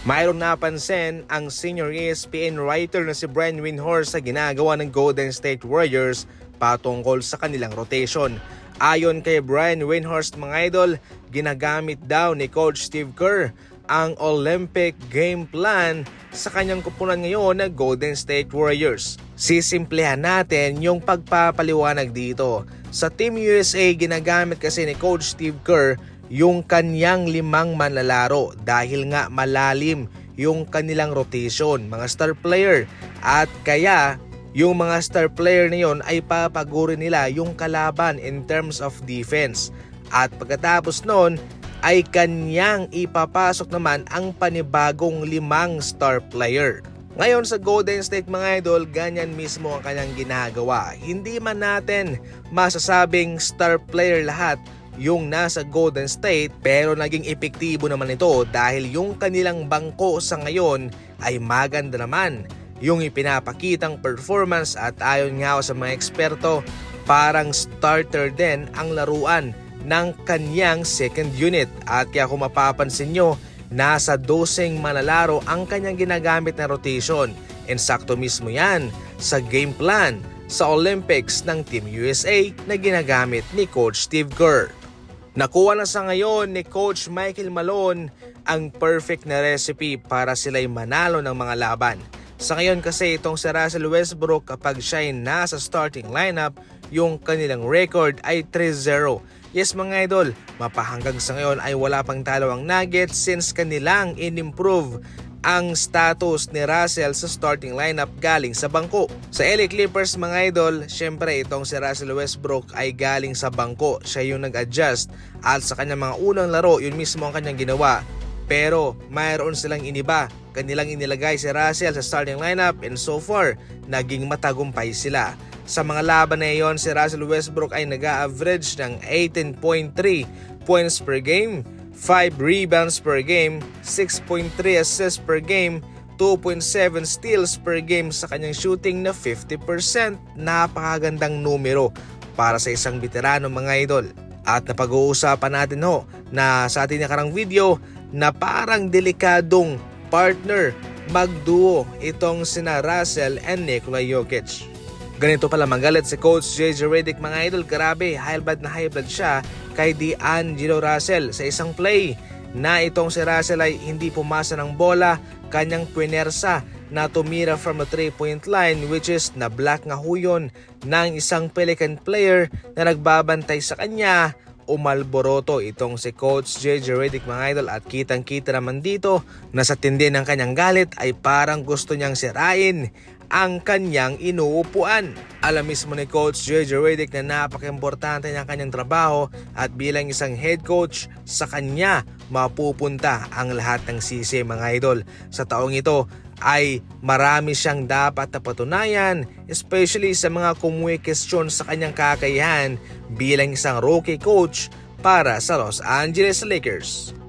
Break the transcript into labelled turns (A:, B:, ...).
A: Mayroong napansin ang senior ESPN writer na si Brian Windhorst sa ginagawa ng Golden State Warriors patungkol sa kanilang rotation. Ayon kay Brian Windhorst mga idol, ginagamit daw ni Coach Steve Kerr ang Olympic game plan sa kanyang kupunan ngayon ng Golden State Warriors. Sisimplehan natin yung pagpapaliwanag dito. Sa Team USA, ginagamit kasi ni Coach Steve Kerr yung kanyang 5 manlalaro dahil nga malalim yung kanilang rotation, mga star player. At kaya yung mga star player na yun ay papagurin nila yung kalaban in terms of defense. At pagkatapos nun ay kanyang ipapasok naman ang panibagong 5 star player. Ngayon sa Golden State mga idol, ganyan mismo ang kanyang ginagawa. Hindi man natin masasabing star player lahat yung nasa Golden State, pero naging epektibo naman ito dahil yung kanilang bangko sa ngayon ay maganda naman yung ipinapakitang performance. At ayon nga sa mga eksperto, parang starter din ang laruan ng kanyang second unit. At kaya kung mapapansin nyo, nasa 12 manlalaro ang kanyang ginagamit na rotation. And sakto mismo yan sa game plan sa Olympics ng Team USA na ginagamit ni Coach Steve Kerr. Nakuha na sa ngayon ni Coach Michael Malone ang perfect na recipe para sila'y manalo ng mga laban. Sa ngayon kasi itong si Russell Westbrook, kapag siya'y nasa starting lineup, yung kanilang record ay 3-0. Yes mga idol, mapahanggang sa ngayon ay wala pang talo ang Nuggets since kanilang in-improve ang status ni Russell sa starting lineup galing sa bangko. Sa LA Clippers mga idol, syempre itong si Russell Westbrook ay galing sa bangko. Siya yung nag-adjust at sa kanyang mga unang laro, yun mismo ang kanyang ginawa. Pero mayroon silang iniba. Kanilang inilagay si Russell sa starting lineup and so far, naging matagumpay sila. Sa mga laban na iyon, si Russell Westbrook ay nag-a-average ng 18.3 points per game, 5 rebounds per game, 6.3 assists per game, 2.7 steals per game sa kanyang shooting na 50%. Napakagandang numero para sa isang veterano mga idol. At napag-uusapan natin na sa ating nakarang video na parang delikadong partner magduo itong sina Russell and Nikola Jokic. Ganito pala magalit si Coach JJ Redick mga idol. Grabe, high blood siya kay D'Angelo Russell sa isang play na itong si Russell ay hindi pumasa ng bola, kanyang pinersa na tumira from the 3-point line, which is na-block nga huyon ng isang Pelican player na nagbabantay sa kanya. Umalboroto itong si Coach JJ Redick mga idol at kitang-kita naman dito na sa tindi ng kanyang galit ay parang gusto niyang sirain ang kanyang inuupuan. Alam mismo ni Coach JJ Redick na napaka-importante ng kanyang trabaho at bilang isang head coach, sa kanya mapupunta ang lahat ng sisi mga idol. Sa taong ito ay marami siyang dapat na patunayan, especially sa mga kumwekestyon sa kanyang kakayahan bilang isang rookie coach para sa Los Angeles Lakers.